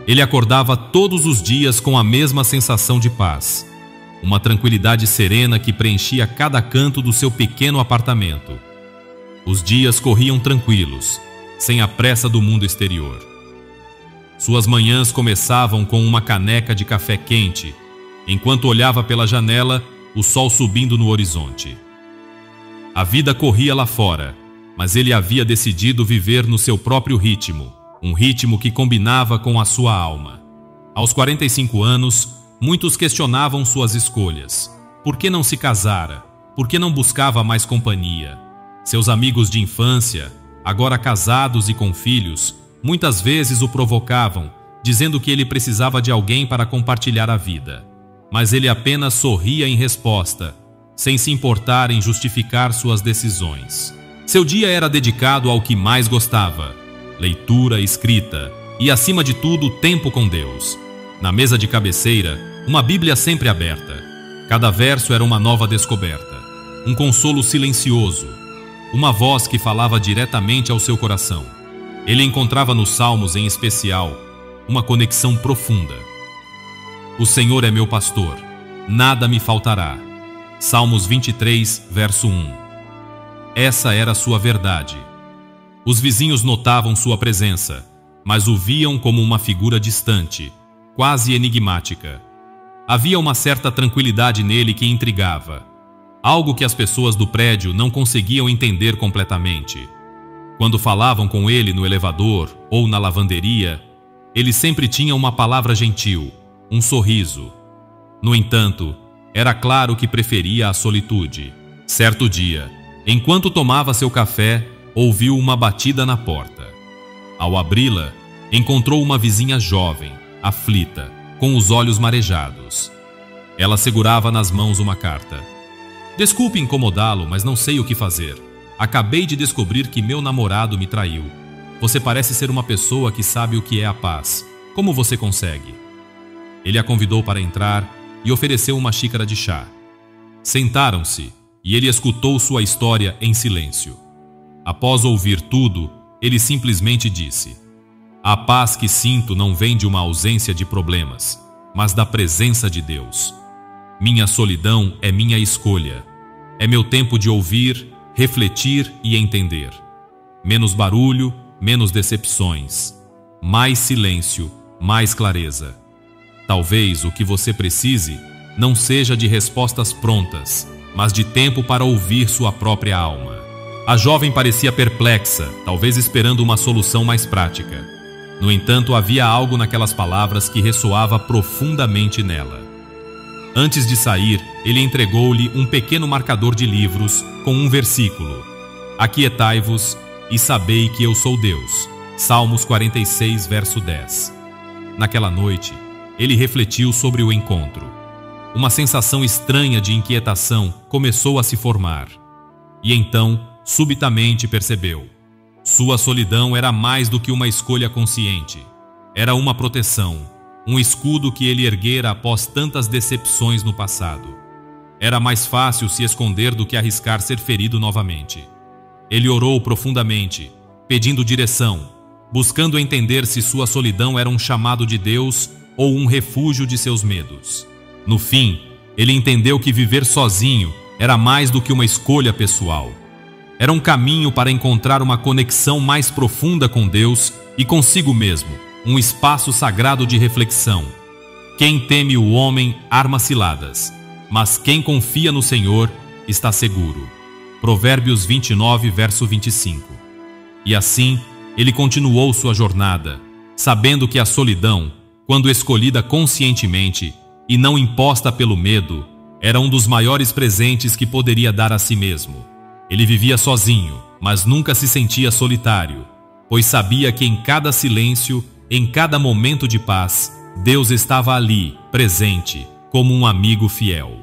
Ele acordava todos os dias com a mesma sensação de paz, uma tranquilidade serena que preenchia cada canto do seu pequeno apartamento. Os dias corriam tranquilos, sem a pressa do mundo exterior. Suas manhãs começavam com uma caneca de café quente, enquanto olhava pela janela o sol subindo no horizonte. A vida corria lá fora, mas ele havia decidido viver no seu próprio ritmo, um ritmo que combinava com a sua alma. Aos 45 anos, muitos questionavam suas escolhas. Por que não se casara? Por que não buscava mais companhia? Seus amigos de infância, agora casados e com filhos, muitas vezes o provocavam, dizendo que ele precisava de alguém para compartilhar a vida. Mas ele apenas sorria em resposta, sem se importar em justificar suas decisões. Seu dia era dedicado ao que mais gostava: leitura, escrita e, acima de tudo, tempo com Deus. Na mesa de cabeceira, uma Bíblia sempre aberta. Cada verso era uma nova descoberta, um consolo silencioso, uma voz que falava diretamente ao seu coração. Ele encontrava nos Salmos, em especial, uma conexão profunda. O Senhor é meu pastor, nada me faltará. Salmos 23, verso 1. Essa era sua verdade. Os vizinhos notavam sua presença, mas o viam como uma figura distante, quase enigmática. Havia uma certa tranquilidade nele que intrigava, algo que as pessoas do prédio não conseguiam entender completamente. Quando falavam com ele no elevador ou na lavanderia, ele sempre tinha uma palavra gentil, um sorriso. No entanto, era claro que preferia a solitude. Certo dia, enquanto tomava seu café, ouviu uma batida na porta. Ao abri-la, encontrou uma vizinha jovem, aflita, com os olhos marejados. Ela segurava nas mãos uma carta. Desculpe incomodá-lo, mas não sei o que fazer. Acabei de descobrir que meu namorado me traiu. Você parece ser uma pessoa que sabe o que é a paz. Como você consegue? Ele a convidou para entrar e ofereceu uma xícara de chá. Sentaram-se e ele escutou sua história em silêncio. Após ouvir tudo, ele simplesmente disse: a paz que sinto não vem de uma ausência de problemas, mas da presença de Deus. Minha solidão é minha escolha. É meu tempo de ouvir, refletir e entender. Menos barulho, menos decepções. Mais silêncio, mais clareza. Talvez o que você precise não seja de respostas prontas, mas de tempo para ouvir sua própria alma. A jovem parecia perplexa, talvez esperando uma solução mais prática. No entanto, havia algo naquelas palavras que ressoava profundamente nela. Antes de sair, ele entregou-lhe um pequeno marcador de livros com um versículo: aquietai-vos e sabei que eu sou Deus. Salmos 46, verso 10. Naquela noite, ele refletiu sobre o encontro. Uma sensação estranha de inquietação começou a se formar. E então, subitamente percebeu: sua solidão era mais do que uma escolha consciente. Era uma proteção, um escudo que ele erguera após tantas decepções no passado. Era mais fácil se esconder do que arriscar ser ferido novamente. Ele orou profundamente, pedindo direção, buscando entender se sua solidão era um chamado de Deus ou um refúgio de seus medos. No fim, ele entendeu que viver sozinho era mais do que uma escolha pessoal. Era um caminho para encontrar uma conexão mais profunda com Deus e consigo mesmo, um espaço sagrado de reflexão. Quem teme o homem arma ciladas, mas quem confia no Senhor está seguro. Provérbios 29, verso 25. E assim, ele continuou sua jornada, sabendo que a solidão, quando escolhida conscientemente e não imposta pelo medo, era um dos maiores presentes que poderia dar a si mesmo. Ele vivia sozinho, mas nunca se sentia solitário, pois sabia que em cada silêncio, em cada momento de paz, Deus estava ali, presente, como um amigo fiel.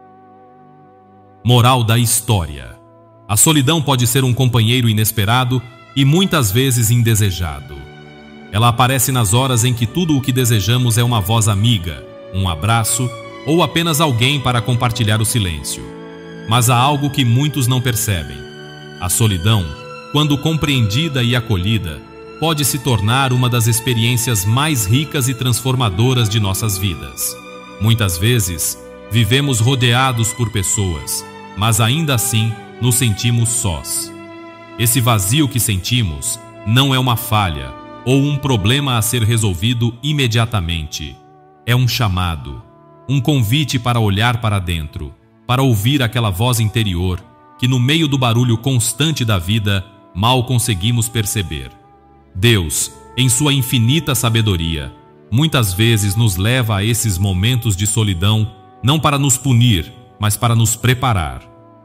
Moral da história: a solidão pode ser um companheiro inesperado e muitas vezes indesejado. Ela aparece nas horas em que tudo o que desejamos é uma voz amiga, um abraço ou apenas alguém para compartilhar o silêncio. Mas há algo que muitos não percebem. A solidão, quando compreendida e acolhida, pode se tornar uma das experiências mais ricas e transformadoras de nossas vidas. Muitas vezes, vivemos rodeados por pessoas, mas ainda assim nos sentimos sós. Esse vazio que sentimos não é uma falha ou um problema a ser resolvido imediatamente. É um chamado, um convite para olhar para dentro, para ouvir aquela voz interior que no meio do barulho constante da vida mal conseguimos perceber. Deus, em sua infinita sabedoria, muitas vezes nos leva a esses momentos de solidão não para nos punir, mas para nos preparar.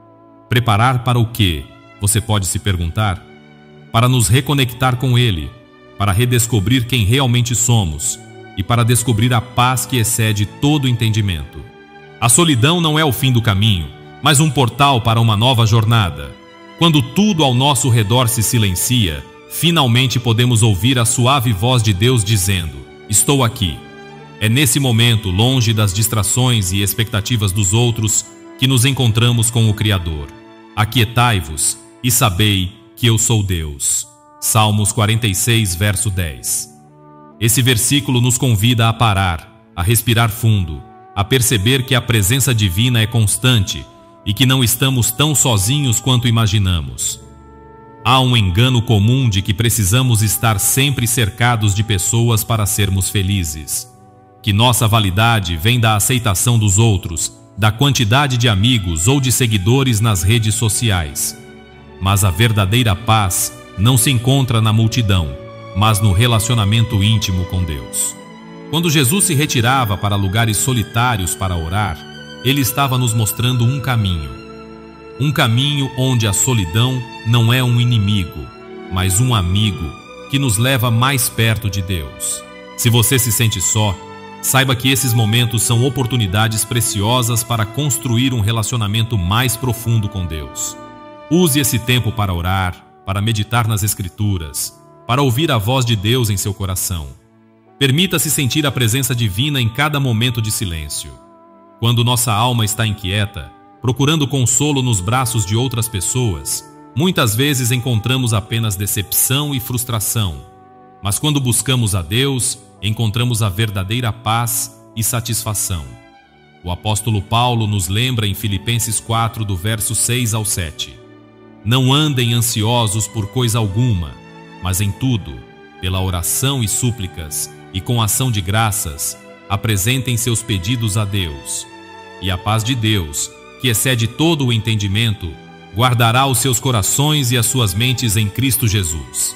Preparar para o quê? Você pode se perguntar. Para nos reconectar com Ele, para redescobrir quem realmente somos e para descobrir a paz que excede todo entendimento. A solidão não é o fim do caminho, mas um portal para uma nova jornada. Quando tudo ao nosso redor se silencia, finalmente podemos ouvir a suave voz de Deus dizendo: estou aqui. É nesse momento, longe das distrações e expectativas dos outros, que nos encontramos com o Criador. Aquietai-vos e sabei que eu sou Deus. Salmos 46, verso 10. Esse versículo nos convida a parar, a respirar fundo, a perceber que a presença divina é constante e que não estamos tão sozinhos quanto imaginamos. Há um engano comum de que precisamos estar sempre cercados de pessoas para sermos felizes, que nossa validade vem da aceitação dos outros, da quantidade de amigos ou de seguidores nas redes sociais. Mas a verdadeira paz não se encontra na multidão, mas no relacionamento íntimo com Deus. Quando Jesus se retirava para lugares solitários para orar, Ele estava nos mostrando um caminho. Um caminho onde a solidão não é um inimigo, mas um amigo que nos leva mais perto de Deus. Se você se sente só, saiba que esses momentos são oportunidades preciosas para construir um relacionamento mais profundo com Deus. Use esse tempo para orar, para meditar nas Escrituras, para ouvir a voz de Deus em seu coração. Permita-se sentir a presença divina em cada momento de silêncio. Quando nossa alma está inquieta, procurando consolo nos braços de outras pessoas, muitas vezes encontramos apenas decepção e frustração. Mas quando buscamos a Deus, encontramos a verdadeira paz e satisfação. O apóstolo Paulo nos lembra em Filipenses 4, do verso 6 ao 7. Não andem ansiosos por coisa alguma, mas em tudo, pela oração e súplicas, e com ação de graças, apresentem seus pedidos a Deus. E a paz de Deus, que excede todo o entendimento, guardará os seus corações e as suas mentes em Cristo Jesus.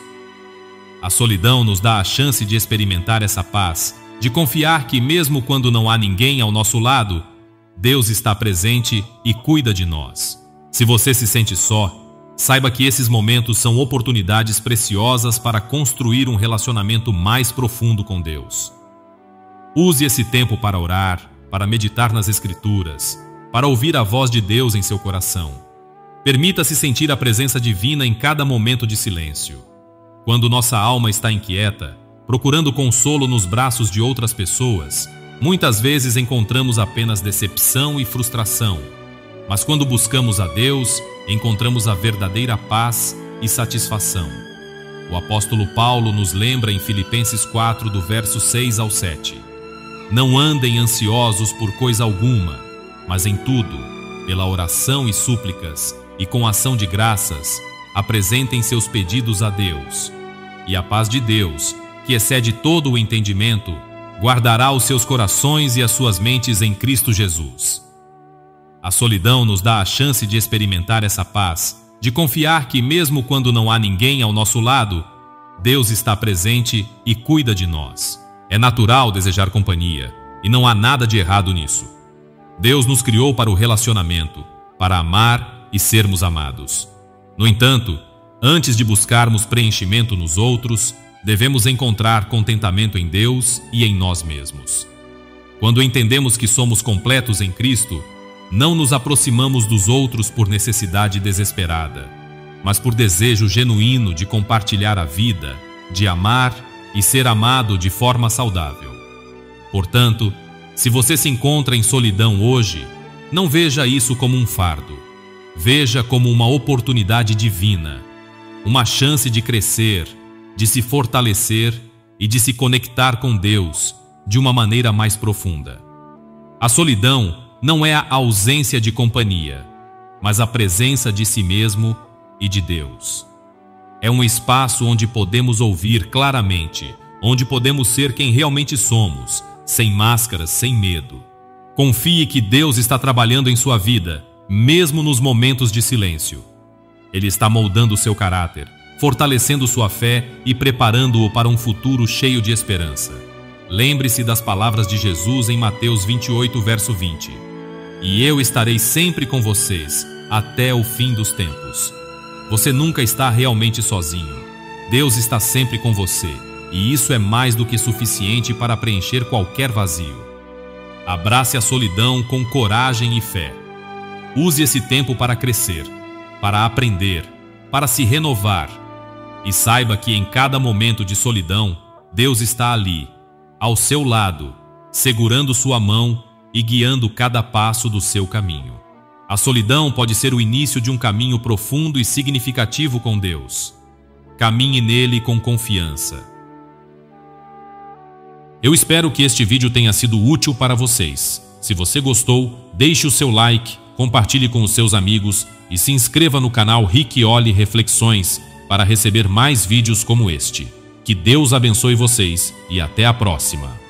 A solidão nos dá a chance de experimentar essa paz, de confiar que mesmo quando não há ninguém ao nosso lado, Deus está presente e cuida de nós. Se você se sente só, saiba que esses momentos são oportunidades preciosas para construir um relacionamento mais profundo com Deus. Use esse tempo para orar, para meditar nas Escrituras, para ouvir a voz de Deus em seu coração. Permita-se sentir a presença divina em cada momento de silêncio. Quando nossa alma está inquieta, procurando consolo nos braços de outras pessoas, muitas vezes encontramos apenas decepção e frustração. Mas quando buscamos a Deus, encontramos a verdadeira paz e satisfação. O apóstolo Paulo nos lembra em Filipenses 4, do verso 6 ao 7. Não andem ansiosos por coisa alguma, mas em tudo, pela oração e súplicas, e com ação de graças, apresentem seus pedidos a Deus. E a paz de Deus, que excede todo o entendimento, guardará os seus corações e as suas mentes em Cristo Jesus. A solidão nos dá a chance de experimentar essa paz, de confiar que mesmo quando não há ninguém ao nosso lado, Deus está presente e cuida de nós. É natural desejar companhia, e não há nada de errado nisso. Deus nos criou para o relacionamento, para amar e sermos amados. No entanto, antes de buscarmos preenchimento nos outros, devemos encontrar contentamento em Deus e em nós mesmos. Quando entendemos que somos completos em Cristo, não nos aproximamos dos outros por necessidade desesperada, mas por desejo genuíno de compartilhar a vida, de amar e ser amado de forma saudável. Portanto, se você se encontra em solidão hoje, não veja isso como um fardo. Veja como uma oportunidade divina, uma chance de crescer, de se fortalecer e de se conectar com Deus de uma maneira mais profunda. A solidão não é a ausência de companhia, mas a presença de si mesmo e de Deus. É um espaço onde podemos ouvir claramente, onde podemos ser quem realmente somos, sem máscaras, sem medo. Confie que Deus está trabalhando em sua vida, mesmo nos momentos de silêncio. Ele está moldando seu caráter, fortalecendo sua fé e preparando-o para um futuro cheio de esperança. Lembre-se das palavras de Jesus em Mateus 28, verso 20. E eu estarei sempre com vocês, até o fim dos tempos. Você nunca está realmente sozinho. Deus está sempre com você, e isso é mais do que suficiente para preencher qualquer vazio. Abrace a solidão com coragem e fé. Use esse tempo para crescer, para aprender, para se renovar. E saiba que em cada momento de solidão, Deus está ali, ao seu lado, segurando sua mão e guiando cada passo do seu caminho. A solidão pode ser o início de um caminho profundo e significativo com Deus. Caminhe nele com confiança. Eu espero que este vídeo tenha sido útil para vocês. Se você gostou, deixe o seu like, compartilhe com os seus amigos e se inscreva no canal Rick Olli Reflexões para receber mais vídeos como este. Que Deus abençoe vocês e até a próxima.